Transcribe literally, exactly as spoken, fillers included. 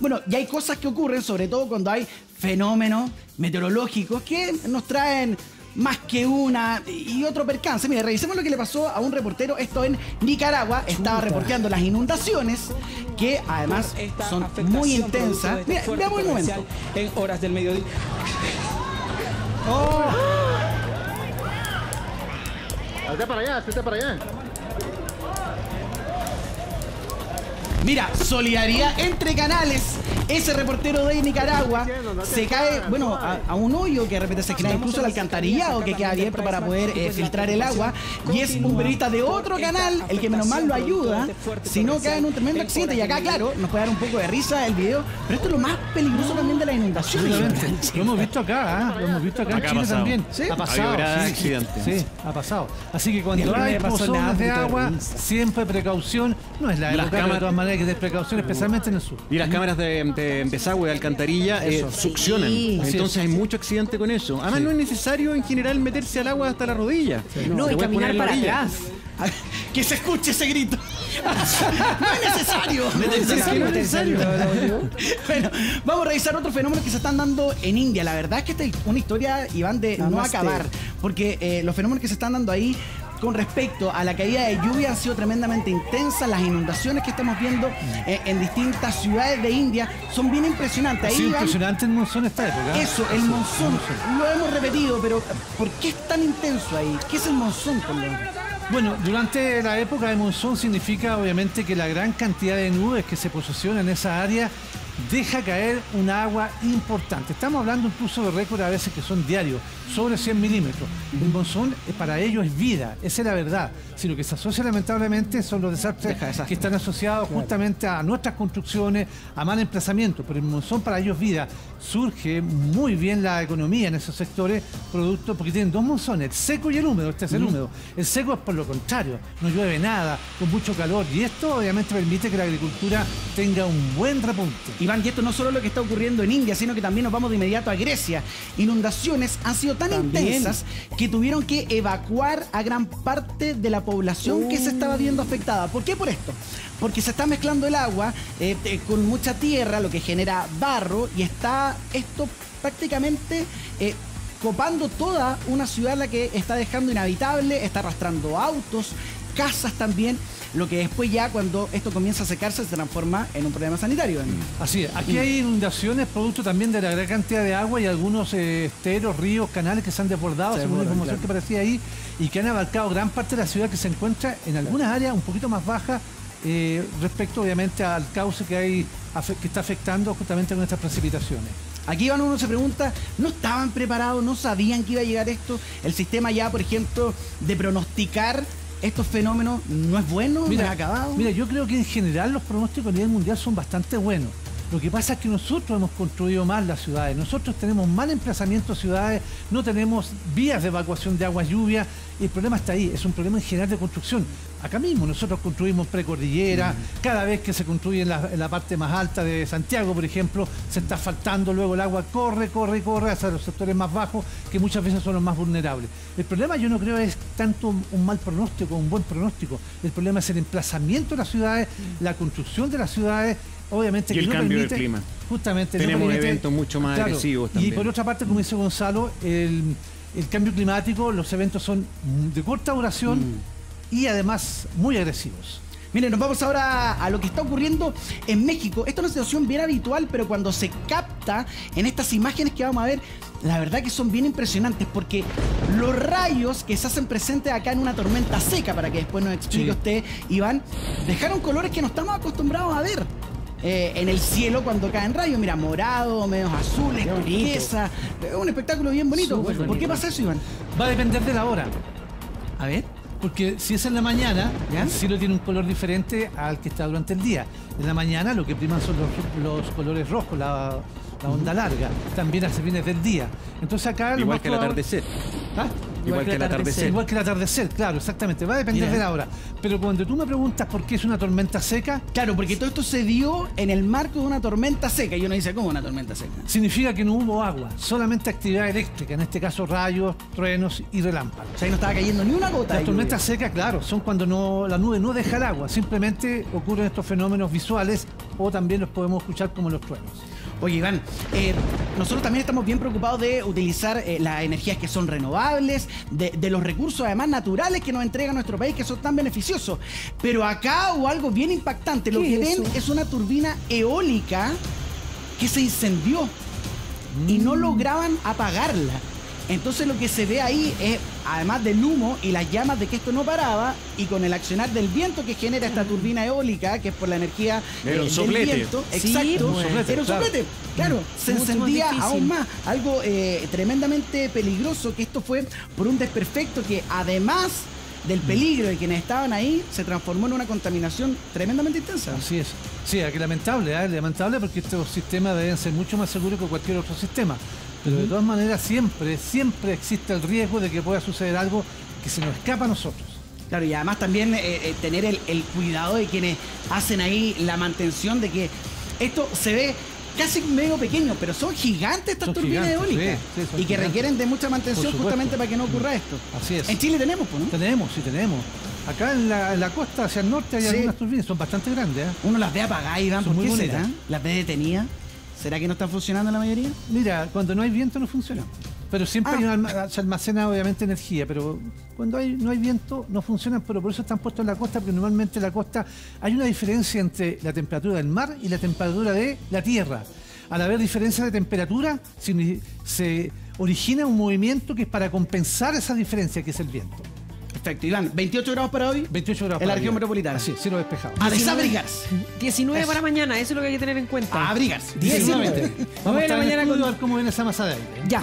Bueno, y hay cosas que ocurren, sobre todo cuando hay fenómenos meteorológicos que nos traen más que una y otro percance. Mire, revisemos lo que le pasó a un reportero, esto en Nicaragua. Estaba reporteando las inundaciones, que además son muy intensas. Mira, veamos un momento. En horas del mediodía. ¡Oh! ¡Hazte para allá, hazte para allá! Mira, solidaridad entre canales. Ese reportero de Nicaragua se cae, bueno, a, a un hoyo que de repente se crea incluso el alcantarillado que queda abierto para poder eh, filtrar el agua. Y es un periodista de otro canal el que menos mal lo ayuda, si no cae en un tremendo accidente. Y acá, claro, nos puede dar un poco de risa el video, pero esto es lo más peligroso también de la inundación. Lo hemos visto acá, ¿eh? Lo hemos visto acá, acá en Chile también. ¿Sí? Ha pasado, sí, accidente. Sí, ha pasado. Así que cuando hay pozones de agua, siempre precaución. No es la época, de todas maneras, que tener precaución, especialmente en el sur. Y las cámaras de, de, de desagüe, de alcantarilla, eh, succionan. Sí. Entonces hay mucho accidente con eso. Además, sí, no es necesario en general meterse al agua hasta la rodilla. Sí. No, y caminar para atrás. Que se escuche ese grito. No es necesario. No es necesario. No es necesario. Bueno, vamos a revisar otros fenómenos que se están dando en India. La verdad es que esta es una historia, Iván, de no, no acabar. Porque eh, los fenómenos que se están dando ahí con respecto a la caída de lluvia han sido tremendamente intensas. Las inundaciones que estamos viendo eh, en distintas ciudades de India son bien impresionantes. Ahí, sí, Iván, impresionante el monzón esta época. Eso, el monzón. Lo hemos repetido, pero ¿por qué es tan intenso ahí? ¿Qué es el monzón, Pablo? Bueno, durante la época de monzón significa obviamente que la gran cantidad de nubes que se posesionan en esa área deja caer un agua importante. Estamos hablando incluso de récords a veces que son diarios, sobre cien milímetros. El monzón para ellos es vida, esa es la verdad. Si lo que se asocia lamentablemente son los desastres que están asociados justamente a nuestras construcciones, a mal emplazamiento, pero el monzón para ellos es vida. Surge muy bien la economía en esos sectores, producto porque tienen dos monzones, el seco y el húmedo. Este es el húmedo. El seco es por lo contrario, no llueve nada, con mucho calor, y esto obviamente permite que la agricultura tenga un buen repunte. Iván, y esto no solo es lo que está ocurriendo en India, sino que también nos vamos de inmediato a Grecia. Inundaciones han sido tan también intensas que tuvieron que evacuar a gran parte de la población uh. que se estaba viendo afectada. ¿Por qué por esto? Porque se está mezclando el agua eh, eh, con mucha tierra, lo que genera barro, y está esto prácticamente eh, copando toda una ciudad, la que está dejando inhabitable, está arrastrando autos, casas también, lo que después ya cuando esto comienza a secarse se transforma en un problema sanitario. Así es, aquí hay inundaciones producto también de la gran cantidad de agua y algunos eh, esteros, ríos, canales que se han desbordado, según la información que aparecía ahí, y que han abarcado gran parte de la ciudad, que se encuentra en algunas áreas un poquito más bajas eh, respecto obviamente al cauce que hay, que está afectando justamente con estas precipitaciones. Aquí Iván, uno se pregunta, ¿no estaban preparados? ¿No sabían que iba a llegar esto? El sistema ya, por ejemplo, de pronosticar estos fenómenos no es bueno, mira, no es acabado. Mira, yo creo que en general los pronósticos a nivel mundial son bastante buenos. Lo que pasa es que nosotros hemos construido mal las ciudades, nosotros tenemos mal emplazamiento de ciudades, no tenemos vías de evacuación de agua lluvia, y el problema está ahí, es un problema en general de construcción. Acá mismo nosotros construimos precordillera, mm. cada vez que se construye en la, en la parte más alta de Santiago, por ejemplo, se está asfaltando, luego el agua corre, corre, corre hacia los sectores más bajos, que muchas veces son los más vulnerables. El problema, yo no creo, es tanto un mal pronóstico como un buen pronóstico. El problema es el emplazamiento de las ciudades, mm. la construcción de las ciudades, obviamente, y que el no cambio permite, del clima. Justamente tenemos no permite, eventos mucho más claro, agresivos también. Y por otra parte, como dice Gonzalo, el, el cambio climático, los eventos son de corta duración mm. y además muy agresivos. Miren, nos vamos ahora a lo que está ocurriendo en México. Esta es una situación bien habitual, pero cuando se capta en estas imágenes que vamos a ver, la verdad que son bien impresionantes, porque los rayos que se hacen presentes acá en una tormenta seca, para que después nos explique sí. usted, Iván, dejaron colores que no estamos acostumbrados a ver eh, en el cielo cuando caen rayos. Mira, morado, medios azules, turquesa, un espectáculo bien bonito. Súper ¿Por bonito. qué pasa eso, Iván? Va a depender de la hora. A ver. Porque si es en la mañana, ¿ya? El cielo tiene un color diferente al que está durante el día. En la mañana lo que priman son los, los colores rojos, la, la onda larga. También hace fines del día. Entonces acá... Igual que el atardecer. ¿Ah? Igual, igual que el atardecer. Igual que el atardecer, claro, exactamente. Va a depender Mira. de la hora. Pero cuando tú me preguntas por qué es una tormenta seca... Claro, porque todo esto se dio en el marco de una tormenta seca. Y uno dice, ¿cómo una tormenta seca? Significa que no hubo agua, solamente actividad eléctrica, en este caso rayos, truenos y relámpagos. O sea, ahí no estaba cayendo ni una gota. Las tormentas secas, claro, son cuando no, la nube no deja el agua. Simplemente ocurren estos fenómenos visuales o también los podemos escuchar como los truenos. Oye, Iván, eh, nosotros también estamos bien preocupados de utilizar eh, las energías que son renovables, de, de los recursos además naturales que nos entrega nuestro país, que son tan beneficiosos. Pero acá hubo algo bien impactante. Lo que ven es una turbina eólica que se incendió mm. y no lograban apagarla. Entonces lo que se ve ahí es, además del humo y las llamas de que esto no paraba, y con el accionar del viento que genera esta turbina eólica, que es por la energía eh, del viento, sí, exacto, un soplete, era un soplete, claro, claro se mucho encendía más aún más, algo eh, tremendamente peligroso, que esto fue por un desperfecto que además del peligro de quienes estaban ahí, se transformó en una contaminación tremendamente intensa. Así es. Sí, aquí lamentable, ¿eh? lamentable porque estos sistemas deben ser mucho más seguros que cualquier otro sistema. Pero de todas maneras siempre, siempre existe el riesgo de que pueda suceder algo que se nos escapa a nosotros. Claro, y además también eh, eh, tener el, el cuidado de quienes hacen ahí la mantención de que esto se ve casi medio pequeño, pero son gigantes estas son turbinas gigantes, eólicas sí, sí, y que gigantes. requieren de mucha mantención justamente para que no ocurra esto. Así es. En Chile tenemos, pues, ¿no? Tenemos, sí tenemos. Acá en la, en la costa hacia el norte hay sí. algunas turbinas, son bastante grandes. ¿eh? Uno las ve apagadas, Iván, ¿por qué bonitas. será? ¿Las ve detenidas? ¿Será que no están funcionando la mayoría? Mira, cuando no hay viento no funciona. Pero siempre ah. hay una, se almacena obviamente energía, pero cuando hay, no hay viento no funcionan, pero por eso están puestos en la costa, porque normalmente en la costa hay una diferencia entre la temperatura del mar y la temperatura de la tierra. Al haber diferencia de temperatura, se, se origina un movimiento que es para compensar esa diferencia, que es el viento. Perfecto, Iván, veintiocho grados para hoy. veintiocho grados en la para región hoy. metropolitana. Sí, cielo despejado. A desabrigarse. diecinueve eso. para mañana, eso es lo que hay que tener en cuenta. A abrigarse. diecinueve. Vamos a nueve de la mañana con... con... a ver cómo viene esa masa de aire. Ya.